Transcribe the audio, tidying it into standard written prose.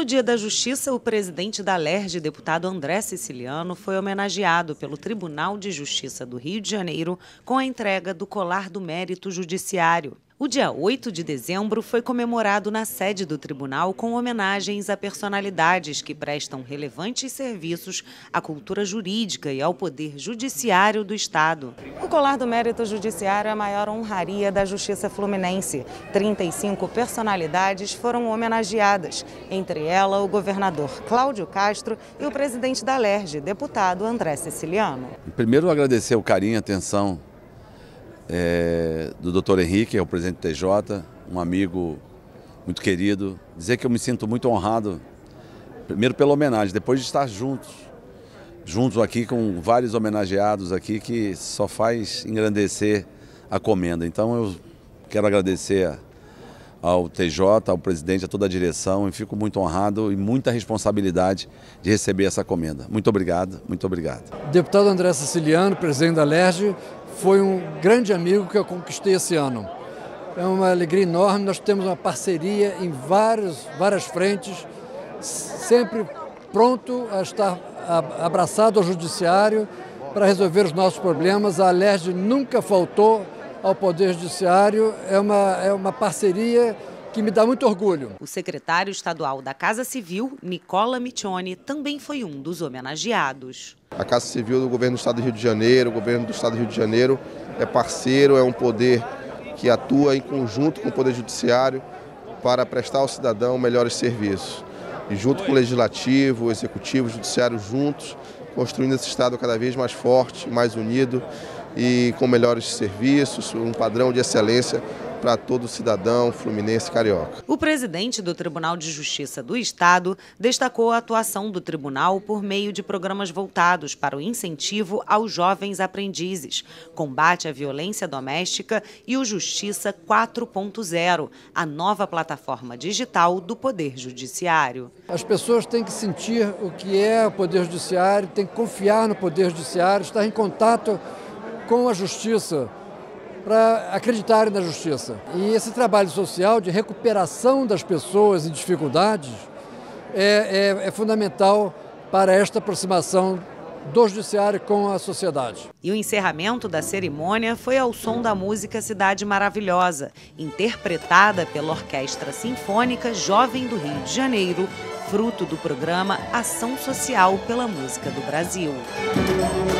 No Dia da Justiça, o presidente da Alerj, deputado André Siciliano, foi homenageado pelo Tribunal de Justiça do Rio de Janeiro com a entrega do Colar do Mérito Judiciário. O dia 8 de dezembro foi comemorado na sede do tribunal com homenagens a personalidades que prestam relevantes serviços à cultura jurídica e ao poder judiciário do Estado. O Colar do Mérito Judiciário é a maior honraria da Justiça Fluminense. 35 personalidades foram homenageadas, entre elas o governador Cláudio Castro e o presidente da Alerj, deputado André Siciliano. Primeiro, agradecer o carinho e a atenção do Dr. Henrique, que é o presidente do TJ, um amigo muito querido. Dizer que eu me sinto muito honrado, primeiro pela homenagem, depois de estar juntos aqui com vários homenageados aqui, que só faz engrandecer a comenda. Então eu quero agradecer ao TJ, ao presidente, a toda a direção, e fico muito honrado e muita responsabilidade de receber essa comenda. Muito obrigado, muito obrigado. Deputado André Siciliano, presidente da Alerj, foi um grande amigo que eu conquistei esse ano. É uma alegria enorme, nós temos uma parceria em várias frentes, sempre pronto a estar abraçado ao judiciário para resolver os nossos problemas. A Alerj nunca faltou ao Poder Judiciário, é uma parceria que me dá muito orgulho. O secretário estadual da Casa Civil, Nicola Miccioni, também foi um dos homenageados. A Casa Civil do Governo do Estado do Rio de Janeiro, o Governo do Estado do Rio de Janeiro é parceiro, é um poder que atua em conjunto com o Poder Judiciário para prestar ao cidadão melhores serviços. E junto com o Legislativo, o Executivo, o Judiciário juntos, construindo esse Estado cada vez mais forte, mais unido e com melhores serviços, um padrão de excelência para todo cidadão fluminense carioca. O presidente do Tribunal de Justiça do Estado destacou a atuação do tribunal por meio de programas voltados para o incentivo aos jovens aprendizes, combate à violência doméstica e o Justiça 4.0, a nova plataforma digital do Poder Judiciário. As pessoas têm que sentir o que é o Poder Judiciário, têm que confiar no Poder Judiciário, estar em contato com a Justiça, para acreditarem na Justiça. E esse trabalho social de recuperação das pessoas em dificuldades é fundamental para esta aproximação do Judiciário com a sociedade. E o encerramento da cerimônia foi ao som da música Cidade Maravilhosa, interpretada pela Orquestra Sinfônica Jovem do Rio de Janeiro, fruto do programa Ação Social pela Música do Brasil.